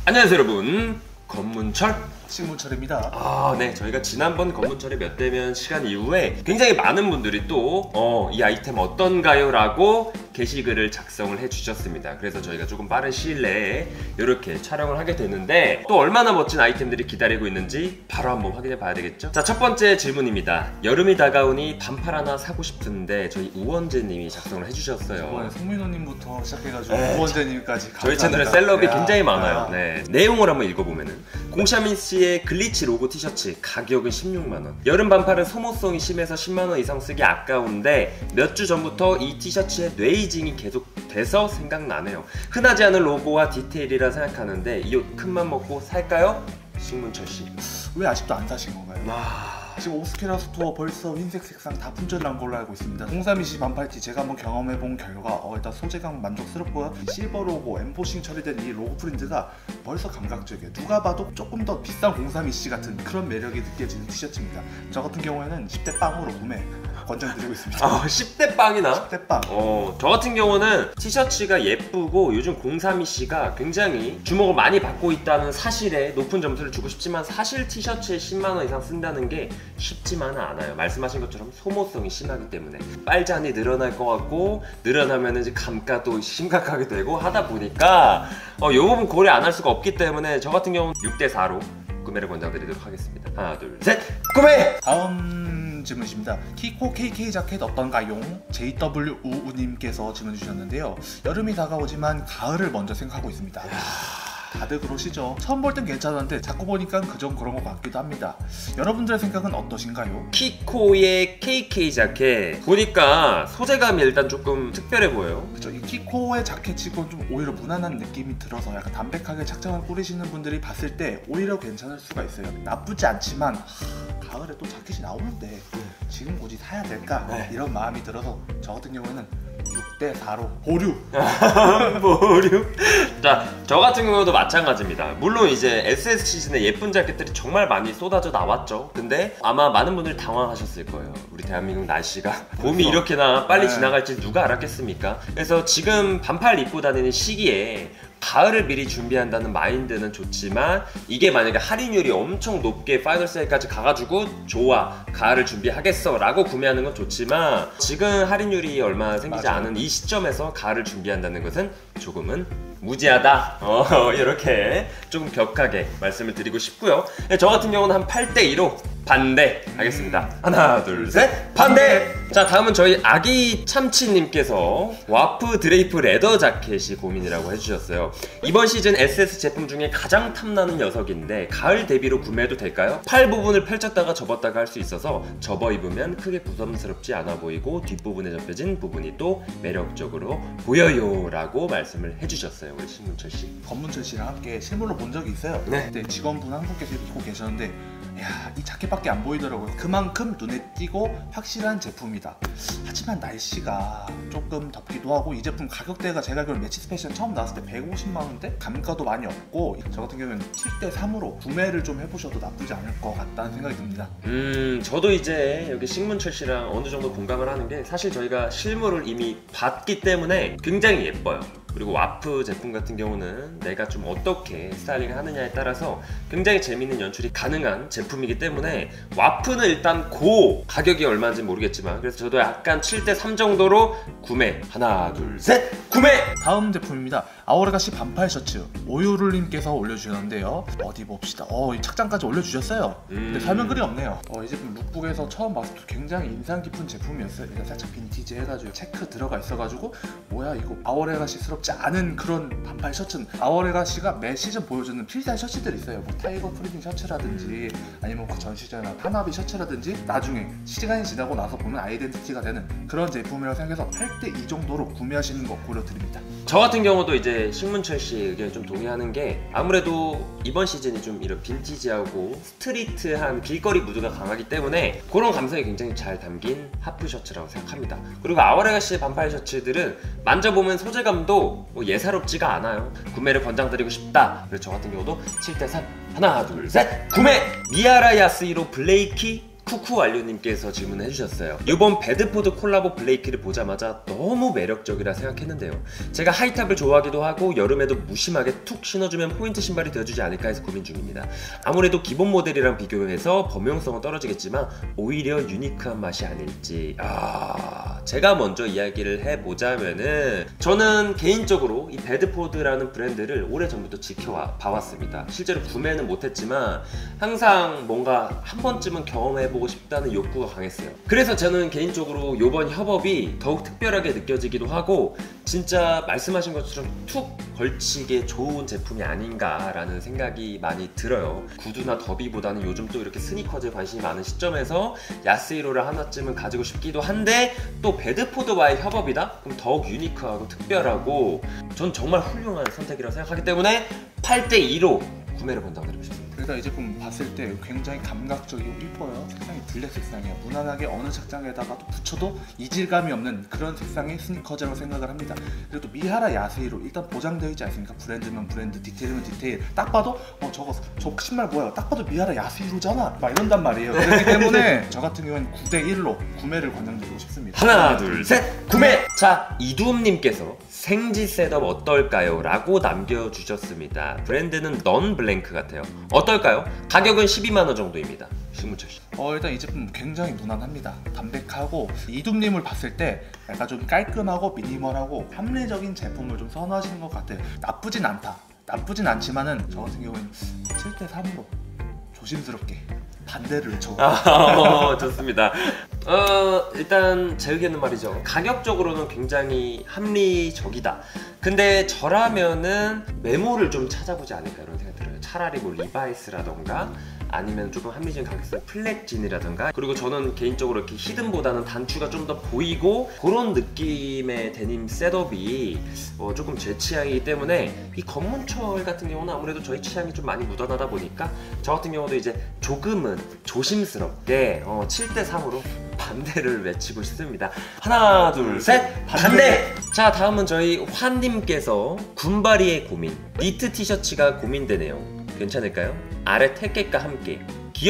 안녕하세요 여러분, 검문철 식문철입니다. 네, 저희가 지난번 검문철의 몇 대면 시간 이후에 굉장히 많은 분들이 또 이 아이템 어떤가요? 라고 게시글을 작성을 해주셨습니다. 그래서 저희가 조금 빠른 시일 내에 이렇게 촬영을 하게 되는데, 또 얼마나 멋진 아이템들이 기다리고 있는지 바로 한번 확인해 봐야 되겠죠? 자, 첫 번째 질문입니다. 여름이 다가오니 반팔 하나 사고 싶은데 저희 우원재님이 작성을 해주셨어요. 이번에 송민호님부터 시작해가지고 우원재님까지 저희 채널에 셀럽이 굉장히 많아요. 네, 내용을 한번 읽어보면은 공샤민씨의 글리치 로고 티셔츠 가격은 16만원. 여름 반팔은 소모성이 심해서 10만원 이상 쓰기 아까운데 몇 주 전부터 이 티셔츠에 뇌이징이 계속돼서 생각나네요. 흔하지 않은 로고와 디테일이라 생각하는데 이 옷 큰맘 먹고 살까요? 식문철씨, 왜 아직도 안 사신 건가요? 지금 오스케라 스토어 벌써 흰색 색상 다 품절난 걸로 알고 있습니다. 032C 반팔티 제가 한번 경험해본 결과 일단 소재감 만족스럽고요. 이 실버 로고, 엠보싱 처리된 이 로고 프린트가 벌써 감각적이에요. 누가 봐도 조금 더 비싼 032C 같은 그런 매력이 느껴지는 티셔츠입니다. 저 같은 경우에는 10대 빵으로 구매 권장드리고 있습니다. 10대 빵이나? 10대 빵. 저 같은 경우는 티셔츠가 예쁘고 요즘 032C가 굉장히 주목을 많이 받고 있다는 사실에 높은 점수를 주고 싶지만, 사실 티셔츠에 10만원 이상 쓴다는 게 쉽지만은 않아요. 말씀하신 것처럼 소모성이 심하기 때문에 빨잔이 늘어날 것 같고, 늘어나면 이제 감가도 심각하게 되고 하다 보니까 이 부분 고려 안 할 수가 없기 때문에 저 같은 경우는 6대4로 구매를 권장드리도록 하겠습니다. 하나 둘 셋, 구매! 다음 질문이십니다. 키코 KK 자켓 어떤가요? JW우우님께서 질문 주셨는데요. 여름이 다가오지만 가을을 먼저 생각하고 있습니다. 다들 그러시죠. 처음 볼 땐 괜찮았는데 자꾸 보니까 그전 그런 것 같기도 합니다. 여러분들의 생각은 어떠신가요? 키코의 KK 자켓 보니까 소재감이 일단 조금 특별해 보여요. 그쵸, 이 키코의 자켓치곤 좀 오히려 무난한 느낌이 들어서 약간 담백하게 착장을 꾸리시는 분들이 봤을 때 오히려 괜찮을 수가 있어요. 나쁘지 않지만 가을에 또 자켓이 나오는데 지금 굳이 사야 될까? 이런 마음이 들어서 저 같은 경우에는 6대4로 보류! 보류? 자, 저 같은 경우도 마찬가지입니다. 물론 이제 SS 시즌에 예쁜 자켓들이 정말 많이 쏟아져 나왔죠. 근데 아마 많은 분들이 당황하셨을 거예요. 우리 대한민국 날씨가 봄이 이렇게나 빨리 지나갈지 누가 알았겠습니까? 그래서 지금 반팔 입고 다니는 시기에 가을을 미리 준비한다는 마인드는 좋지만, 이게 만약에 할인율이 엄청 높게 파이널 세일까지 가가지고 좋아, 가을을 준비하겠어 라고 구매하는 건 좋지만, 지금 할인율이 얼마 생기지 않은 이 시점에서 가을을 준비한다는 것은 조금은 무지하다, 이렇게 조금 격하게 말씀을 드리고 싶고요. 저 같은 경우는 한 8대2로 반대 하겠습니다. 하나 둘 셋, 반대! 자, 다음은 저희 아기 참치님께서 와프 드레이프 레더 자켓이 고민이라고 해주셨어요. 이번 시즌 SS 제품 중에 가장 탐나는 녀석인데 가을 대비로 구매해도 될까요? 팔 부분을 펼쳤다가 접었다가 할 수 있어서 접어 입으면 크게 부담스럽지 않아 보이고 뒷부분에 접혀진 부분이 또 매력적으로 보여요 라고 말씀을 해주셨어요. 우리 신문철씨, 검문철씨랑 함께 실물로 본 적이 있어요. 그때 직원분 한 분께서 입고 계셨는데 야, 이 자켓밖에 안 보이더라고요. 그만큼 눈에 띄고 확실한 제품이다. 하지만 날씨가 조금 덥기도 하고, 이 제품 가격대가 제가 알기로 매치스 패션 처음 나왔을 때 150만원대? 감가도 많이 없고, 저 같은 경우는 7대3으로 구매를 좀 해보셔도 나쁘지 않을 것 같다는 생각이 듭니다. 저도 이제 여기 식문철씨랑 어느 정도 공감을 하는 게, 사실 저희가 실물을 이미 봤기 때문에 굉장히 예뻐요. 그리고 와프 제품 같은 경우는 내가 좀 어떻게 스타일링을 하느냐에 따라서 굉장히 재밌는 연출이 가능한 제품이기 때문에 와프는 일단 가격이 얼마인지 모르겠지만, 그래서 저도 약간 7대3 정도로 구매. 하나 둘 셋, 구매! 다음 제품입니다. 아오레가시 반팔 셔츠 오유룰님께서 올려주셨는데요. 어디 봅시다. 이 착장까지 올려주셨어요. 근데 설명글이 없네요. 이 제품 룩북에서 처음 봤을 때 굉장히 인상 깊은 제품이었어요. 이거 살짝 빈티지 해가지고 체크 들어가 있어가지고 뭐야 이거 아오레가시스럽지 않은 그런 반팔 셔츠는, 아오레가시가 매 시즌 보여주는 필살 셔츠들이 있어요. 뭐 타이거 프리딩 셔츠라든지 아니면 그 전 시즌에 파나비 셔츠라든지 나중에 시간이 지나고 나서 보면 아이덴티티가 되는 그런 제품이라고 생각해서 8대2 정도로 구매하시는 거 고려드립니다. 저 같은 경우도 이제 신문철씨 의견에 좀 동의하는 게, 아무래도 이번 시즌이 좀 이런 빈티지하고 스트리트한 길거리 무드가 강하기 때문에 그런 감성이 굉장히 잘 담긴 하프 셔츠라고 생각합니다. 그리고 아오레가시의 반팔 셔츠들은 만져보면 소재감도 예사롭지가 않아요. 구매를 권장드리고 싶다. 그래서 저 같은 경우도 7대3 하나 둘 셋, 구매! 미아라 야스히로 블레이키 쿠쿠완료님께서 질문을 해주셨어요. 이번 베드포드 콜라보 블레이크를 보자마자 너무 매력적이라 생각했는데요. 제가 하이탑을 좋아하기도 하고 여름에도 무심하게 툭 신어주면 포인트 신발이 되어주지 않을까 해서 고민 중입니다. 아무래도 기본 모델이랑 비교해서 범용성은 떨어지겠지만 오히려 유니크한 맛이 아닐지. 제가 먼저 이야기를 해보자면은, 저는 개인적으로 이 베드포드라는 브랜드를 오래전부터 지켜봐왔습니다. 실제로 구매는 못했지만 항상 뭔가 한 번쯤은 경험해보고 싶다는 욕구가 강했어요. 그래서 저는 개인적으로 이번 협업이 더욱 특별하게 느껴지기도 하고, 진짜 말씀하신 것처럼 툭 걸치기에 좋은 제품이 아닌가라는 생각이 많이 들어요. 구두나 더비보다는 요즘 또 이렇게 스니커즈에 관심이 많은 시점에서 야스히로를 하나쯤은 가지고 싶기도 한데, 또 베드포드와의 협업이다? 그럼 더욱 유니크하고 특별하고 전 정말 훌륭한 선택이라고 생각하기 때문에 8대2로 구매를 권장드리고 싶습니다. 일단 이 제품 봤을 때 굉장히 감각적이고 이뻐요. 색상이 블랙 색상이에요. 무난하게 어느 책장에다가 또 붙여도 이질감이 없는 그런 색상의 스니커즈라고 생각을 합니다. 그리고 또 미하라 야스히로 일단 보장되어 있지 않습니까? 브랜드면 브랜드, 디테일이면 디테일. 딱 봐도 저 신발 뭐야? 딱 봐도 미하라 야스히로잖아. 막 이런단 말이에요. 그렇기 때문에 저 같은 경우는 9대1로 구매를 권장드리고 싶습니다. 하나, 둘, 셋! 구매! 자, 이두음님께서 생지 셋업 어떨까요? 라고 남겨주셨습니다. 브랜드는 넌 블랭크 같아요. 어떨까요? 가격은 12만원 정도입니다. 신문철씨. 일단 이 제품 굉장히 무난합니다. 담백하고, 이둠님을 봤을 때 약간 좀 깔끔하고 미니멀하고 합리적인 제품을 좀 선호하시는 것 같아요. 나쁘진 않다. 나쁘진 않지만은 저 같은 경우는 7대3으로 조심스럽게 반대를 외쳐. 좋습니다. 일단 제 의견은 말이죠. 가격적으로는 굉장히 합리적이다. 근데 저라면은 메모를 좀 찾아보지 않을까 이런 생각이 들어요. 차라리 뭐 리바이스라던가 아니면 조금 합리적인 가격대 플랫진이라던가, 그리고 저는 개인적으로 이렇게 히든보다는 단추가 좀 더 보이고 그런 느낌의 데님 셋업이 조금 제 취향이기 때문에, 이 검문철 같은 경우는 아무래도 저희 취향이 좀 많이 묻어나다 보니까 저 같은 경우도 이제 조금은 조심스럽게 7대3으로 반대를 외치고 싶습니다. 하나, 둘, 셋! 반대! 자, 다음은 저희 환님께서 군바리의 고민, 니트 티셔츠가 고민되네요. 괜찮을까요? 아래 택배가 함께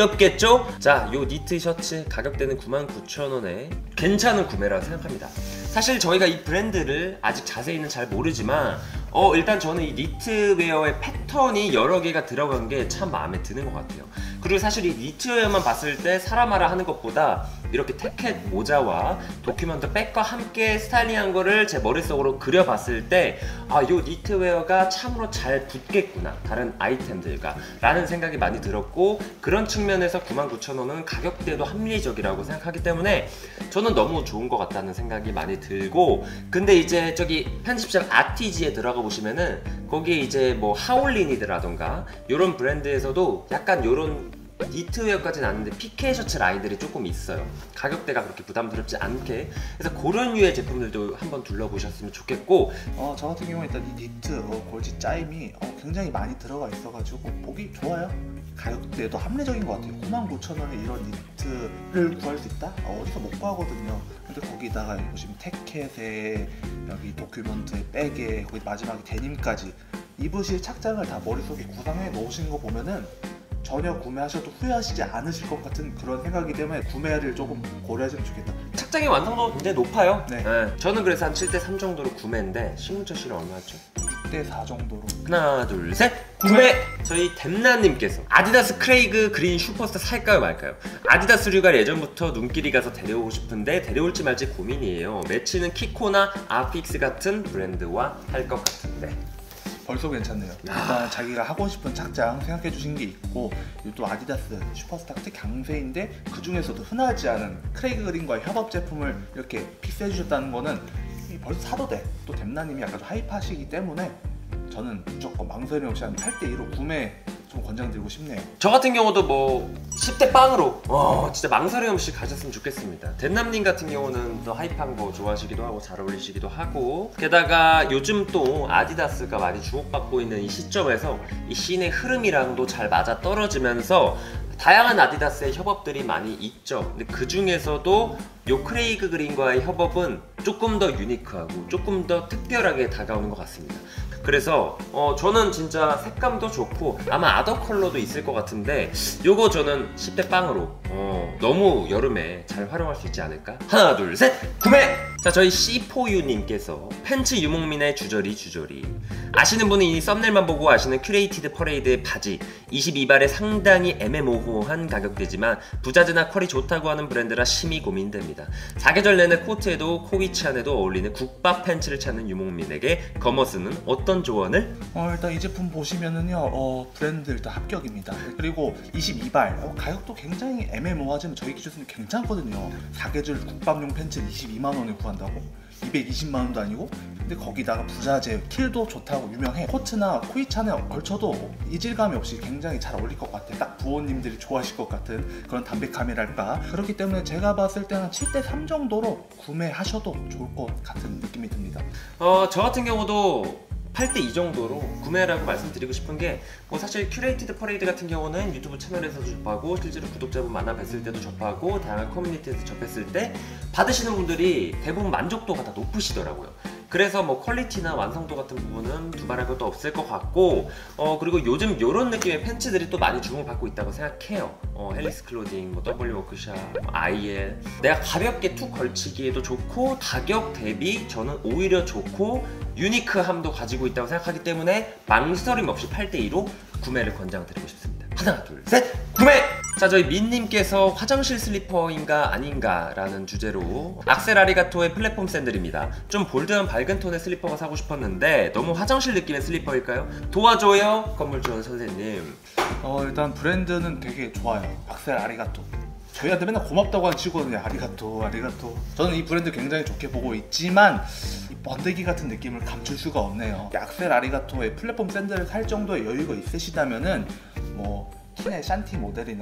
귀엽겠죠? 자, 요 니트 셔츠 가격대는 99,000원에 괜찮은 구매라고 생각합니다. 사실 저희가 이 브랜드를 아직 자세히는 잘 모르지만 일단 저는 이 니트웨어의 패턴이 여러 개가 들어간 게 참 마음에 드는 것 같아요. 그리고 사실 이 니트웨어만 봤을 때 사람마라 하는 것보다 이렇게 태켓 모자와 도큐먼트 백과 함께 스타일링한 거를 제 머릿속으로 그려봤을 때, 요 니트웨어가 참으로 잘 붙겠구나, 다른 아이템들과 라는 생각이 많이 들었고, 그런 측면에서 99,000원은 가격대도 합리적이라고 생각하기 때문에 저는 너무 좋은 것 같다는 생각이 많이 들고, 근데 이제 저기 편집장 아티지에 들어가 보시면은 거기에 이제 뭐 하올린이드라던가 요런 브랜드에서도 약간 요런 니트웨어까지는 아닌데 피케 셔츠 라인들이 조금 있어요. 가격대가 그렇게 부담스럽지 않게. 그래서 그런 류의 제품들도 한번 둘러보셨으면 좋겠고, 저 같은 경우는 일단 이 니트 골지 짜임이 굉장히 많이 들어가 있어가지고 보기 좋아요. 가격대도 합리적인 것 같아요. 99,000원에 이런 니트를 구할 수 있다? 어디서 못 구하거든요. 근데 거기다가 보시면 태켓에 여기 도큐먼트에 백에 거기 마지막에 데님까지 입으실 착장을 다 머릿속에 구상해 놓으신 거 보면은 전혀 구매하셔도 후회하시지 않으실 것 같은 그런 생각이기 때문에 구매를 조금 고려하시면 좋겠다. 착장의 완성도가 굉장히 높아요. 네. 저는 그래서 한 7대3 정도로 구매인데, 신문철 씨는 얼마였죠? 6대4 정도로. 하나, 둘, 셋! 구매! 저희 댐나님께서 아디다스 크레이그 그린 슈퍼스타 살까요 말까요? 아디다스류가 예전부터 눈길이 가서 데려오고 싶은데 데려올지 말지 고민이에요. 매치는 키코나 아픽스 같은 브랜드와 할 것 같은데. 벌써 괜찮네요. 일단 자기가 하고 싶은 착장 생각해 주신 게 있고, 또 아디다스 슈퍼스타 특히 강세인데 그 중에서도 흔하지 않은 크레이그 그린과의 협업 제품을 이렇게 픽스해 주셨다는 거는 벌써 사도 돼. 또 댐나님이 약간 좀 하이파시기 때문에 저는 무조건 망설임 없이 한 8대2로 구매 좀 권장드리고 싶네요. 저 같은 경우도 뭐 10대 빵으로 진짜 망설임 없이 가셨으면 좋겠습니다. 덴남님 같은 경우는 또 하이파한 거 좋아하시기도 하고 잘 어울리시기도 하고, 게다가 요즘 또 아디다스가 많이 주목받고 있는 이 시점에서 이 씬의 흐름이랑도 잘 맞아 떨어지면서 다양한 아디다스의 협업들이 많이 있죠. 근데 그 중에서도 요 크레이그 그린과의 협업은 조금 더 유니크하고 조금 더 특별하게 다가오는 것 같습니다. 그래서 저는 진짜 색감도 좋고 아마 아더 컬러도 있을 것 같은데 요거 저는 10대 빵으로 너무 여름에 잘 활용할 수 있지 않을까? 하나 둘 셋 구매! 자, 저희 C4U님께서 팬츠 유목민의 주저리 아시는 분은 이 썸네일만 보고 아시는 큐레이티드 퍼레이드의 바지 22발에 상당히 애매모호한 가격대지만 부자드나 퀄이 좋다고 하는 브랜드라 심히 고민됩니다. 사계절 내내 코트에도 코위치 안에도 어울리는 국밥 팬츠를 찾는 유목민에게 거머스는 어떤 조언을? 일단 이 제품 보시면은요 브랜드 일단 합격입니다. 그리고 22발 가격도 굉장히 애매모호하지만 저희 기준은 괜찮거든요. 사계절 국밥용 팬츠를 22만원에 구한다고? 220만원도 아니고? 근데 거기다가 부자재 킬도 좋다고 유명해. 코트나 코이찬에 걸쳐도 이질감이 없이 굉장히 잘 어울릴 것 같아. 딱 부모님들이 좋아하실 것 같은 그런 담백함이랄까. 그렇기 때문에 제가 봤을 때는 7대3 정도로 구매하셔도 좋을 것 같은 느낌이 듭니다. 저 같은 경우도 8대2 정도로 구매라고 말씀드리고 싶은 게 사실 큐레이티드 퍼레이드 같은 경우는 유튜브 채널에서도 접하고 실제로 구독자분 만나 뵀을 때도 접하고 다양한 커뮤니티에서 접했을 때 받으시는 분들이 대부분 만족도가 다 높으시더라고요. 그래서 퀄리티나 완성도 같은 부분은 두말할 것도 없을 것 같고 그리고 요즘 이런 느낌의 팬츠들이 또 많이 주목을 받고 있다고 생각해요. 헬리스 클로딩, W 워크샵, IL 내가 가볍게 툭 걸치기에도 좋고 가격 대비 저는 오히려 좋고 유니크함도 가지고 있다고 생각하기 때문에 망설임 없이 8대2로 구매를 권장드리고 싶습니다. 하나 둘 셋 구매! 자, 저희 민님께서 화장실 슬리퍼인가 아닌가 라는 주제로 악셀 아리가토의 플랫폼 샌들입니다. 좀 볼드한 밝은 톤의 슬리퍼가 사고 싶었는데 너무 화장실 느낌의 슬리퍼일까요? 도와줘요 건물주원 선생님. 일단 브랜드는 되게 좋아요. 악셀 아리가토. 저희한테 맨날 고맙다고 한 치고는 아리가토. 저는 이 브랜드 굉장히 좋게 보고 있지만 이 번데기 같은 느낌을 감출 수가 없네요. 악셀 아리가토의 플랫폼 샌들을 살 정도의 여유가 있으시다면은 틴의 샨티 모델이나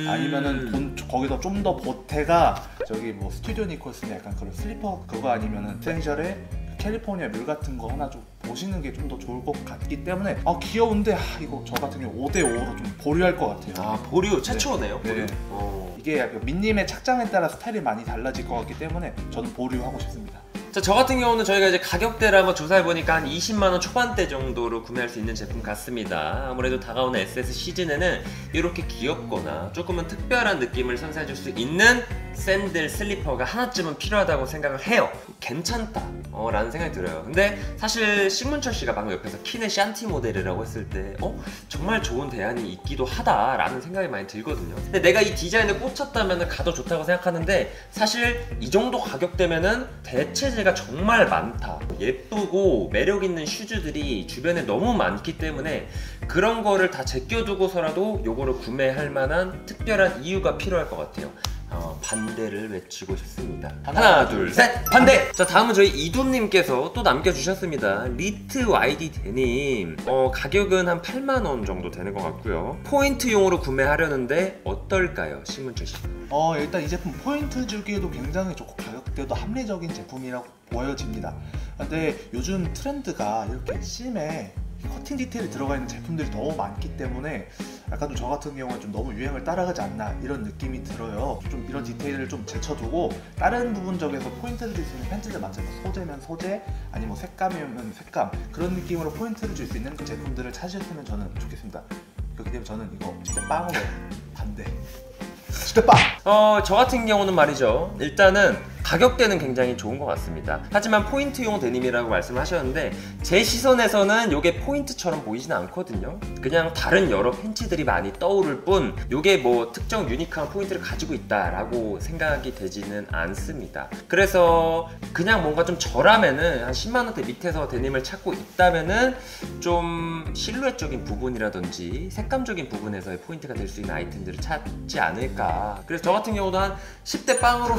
아니면은 거기서 좀 더 보태가 저기 스튜디오 니콜슨의 약간 그런 슬리퍼 그거 아니면은 에센셜의 캘리포니아 뮬 같은 거 하나 좀 보시는 게 좀 더 좋을 것 같기 때문에 귀여운데 이거 저 같은 경우 5대5로 좀 보류할 것 같아요. 보류 최초네요. 네. 이게 약간 민님의 착장에 따라 스타일이 많이 달라질 것 같기 때문에 저는 보류하고 싶습니다. 자, 저 같은 경우는 저희가 이제 가격대를 한번 조사해보니까 한 20만원 초반대 정도로 구매할 수 있는 제품 같습니다. 아무래도 다가오는 SS 시즌에는 이렇게 귀엽거나 조금은 특별한 느낌을 선사해줄 수 있는 샌들, 슬리퍼가 하나쯤은 필요하다고 생각을 해요. 괜찮다 라는 생각이 들어요. 근데 사실 신문철 씨가 방금 옆에서 킨의 샨티 모델이라고 했을 때 정말 좋은 대안이 있기도 하다 라는 생각이 많이 들거든요. 근데 내가 이 디자인에 꽂혔다면 가도 좋다고 생각하는데 사실 이 정도 가격대면은 대체재가 정말 많다. 예쁘고 매력있는 슈즈들이 주변에 너무 많기 때문에 그런 거를 다 제껴두고서라도 요거를 구매할 만한 특별한 이유가 필요할 것 같아요. 반대를 외치고 싶습니다. 하나 둘 셋 반대! 자, 다음은 저희 이두님께서 또 남겨주셨습니다. 리트 YD 데님 가격은 한 8만원 정도 되는 것 같고요. 포인트용으로 구매하려는데 어떨까요? 신문철씨. 일단 이 제품 포인트 주기에도 굉장히 좋고 가격대도 합리적인 제품이라고 보여집니다. 근데 요즘 트렌드가 이렇게 심에 커팅 디테일이 들어가 있는 제품들이 너무 많기 때문에 약간 좀 저 같은 경우는 좀 너무 유행을 따라가지 않나 이런 느낌이 들어요. 좀 이런 디테일을 좀 제쳐두고 다른 부분적에서 포인트를 줄 수 있는 팬츠들 맞춰서 소재면 소재 아니면 색감이면 색감 그런 느낌으로 포인트를 줄 수 있는 그 제품들을 찾으셨으면 저는 좋겠습니다. 그렇기 때문에 저는 이거 진짜 빵으로 반대. 진짜 빵! 저 같은 경우는 말이죠. 일단은 가격대는 굉장히 좋은 것 같습니다. 하지만 포인트용 데님이라고 말씀하셨는데 제 시선에서는 이게 포인트처럼 보이진 않거든요. 그냥 다른 여러 팬츠들이 많이 떠오를 뿐 이게 특정 유니크한 포인트를 가지고 있다라고 생각이 되지는 않습니다. 그래서 그냥 뭔가 좀 저라면은 한 10만원대 밑에서 데님을 찾고 있다면은 좀 실루엣적인 부분이라든지 색감적인 부분에서의 포인트가 될 수 있는 아이템들을 찾지 않을까. 그래서 저 같은 경우도 한 10대 빵으로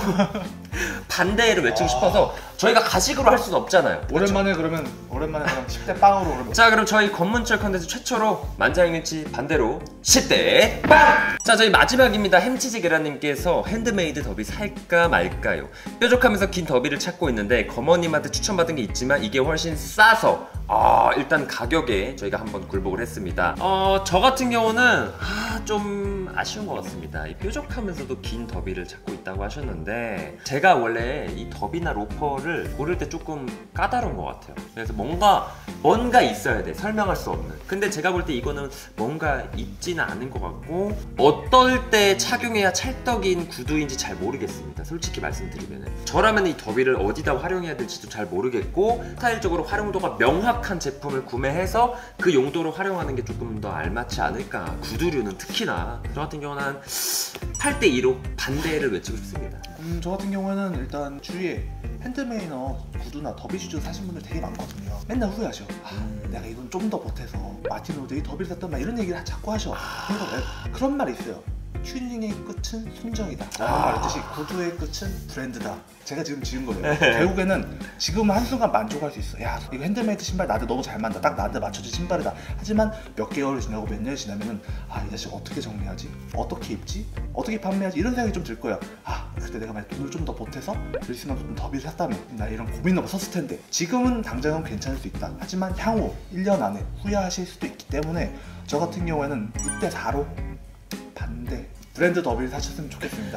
반대를 외치고 싶어서 저희가 가식으로 할 수는 없잖아요. 오랜만에 그럼 10대 빵으로 그러면. 자, 그럼 저희 검문철 컨텐츠 최초로 만장일치 반대로 10대 빵! 자, 저희 마지막입니다. 햄치즈 계란님께서 핸드메이드 더비 살까 말까요? 뾰족하면서 긴 더비를 찾고 있는데 거머님한테 추천받은 게 있지만 이게 훨씬 싸서 일단 가격에 저희가 한번 굴복을 했습니다. 저 같은 경우는 좀 아쉬운 것 같습니다. 이 뾰족하면서도 긴 더비를 찾고 있다고 하셨는데 제가 원래 이 더비나 로퍼를 고를 때 조금 까다로운 것 같아요. 그래서 뭔가 있어야 돼. 설명할 수 없는. 근데 제가 볼 때 이거는 뭔가 있지는 않은 것 같고 어떨 때 착용해야 찰떡인 구두인지 잘 모르겠습니다. 솔직히 말씀드리면 저라면 이 더비를 어디다 활용해야 될지도 잘 모르겠고 스타일적으로 활용도가 명확한 제품을 구매해서 그 용도로 활용하는 게 조금 더 알맞지 않을까. 구두류는 특히나 저 같은 경우는 한 8대2로 반대를 외치고 싶습니다. 저 같은 경우에는 일단 주위에 핸드메이너 구두나 더비 슈즈 사신 분들 되게 많거든요. 맨날 후회하셔. 내가 이건 좀 더 보태서 마틴 로드의 더비를 샀단 말 이런 얘기를 자꾸 하셔. 그래서 그런 말이 있어요. 튜닝의 끝은 순정이다. 말했듯이 구두의 끝은 브랜드다. 제가 지금 지은 거예요. 결국에는 지금 한순간 만족할 수 있어. 야, 이거 핸드메이드 신발 나한테 너무 잘 맞는다. 딱 나한테 맞춰진 신발이다. 하지만 몇 개월 지나고 몇 년 지나면은 이 자식 어떻게 정리하지? 어떻게 입지? 어떻게 판매하지? 이런 생각이 좀 들 거야. 그때 내가 만약 돈을 좀 더 보태서 리스나 좀 더비를 샀다면 나 이런 고민 없었을 텐데 지금은 당장은 괜찮을 수 있다. 하지만 향후 1년 안에 후회하실 수도 있기 때문에 저 같은 경우에는 6대4로 반대 브랜드 더비를 사셨으면 좋겠습니다.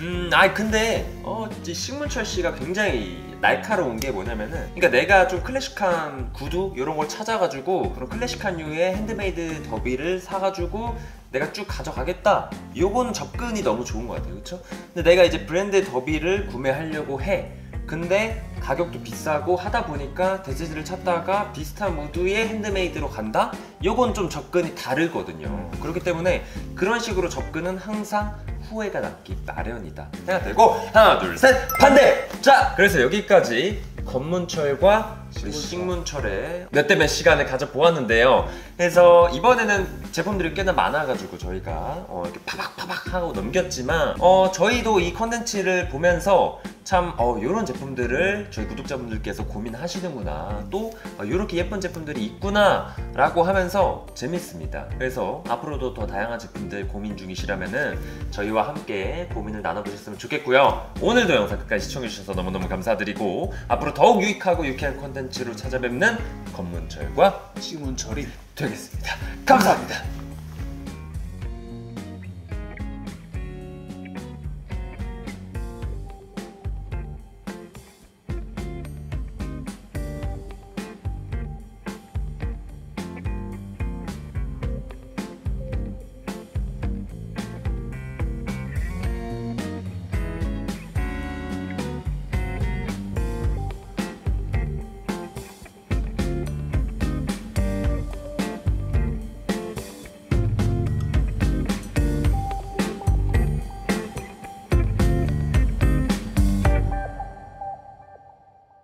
근데 신문철 씨가 굉장히 날카로운 게 뭐냐면은 그러니까 내가 좀 클래식한 구두 이런 걸 찾아가지고 그런 클래식한 류의 핸드메이드 더비를 사가지고 내가 쭉 가져가겠다. 요거는 접근이 너무 좋은 것 같아요. 그쵸? 근데 내가 이제 브랜드 더비를 구매하려고 해. 근데 가격도 비싸고 하다 보니까 대체질을 찾다가 비슷한 무드의 핸드메이드로 간다? 요건 좀 접근이 다르거든요. 그렇기 때문에 그런 식으로 접근은 항상 후회가 남기 마련이다 생각되고 하나 둘 셋 반대! 자, 그래서 여기까지 검문철과 우리 식문철의 몇 대 몇 시간을 가져보았는데요. 그래서 이번에는 제품들이 꽤나 많아가지고 저희가 이렇게 파박파박 하고 넘겼지만 저희도 이 컨텐츠를 보면서 참 이런 제품들을 저희 구독자분들께서 고민하시는구나, 또 이렇게 예쁜 제품들이 있구나 라고 하면서 재밌습니다. 그래서 앞으로도 더 다양한 제품들 고민 중이시라면은 저희와 함께 고민을 나눠보셨으면 좋겠고요. 오늘도 영상 끝까지 시청해주셔서 너무너무 감사드리고 앞으로 더욱 유익하고 유쾌한 컨텐츠로 찾아뵙는 검문철과 식문철이 되겠습니다. 감사합니다.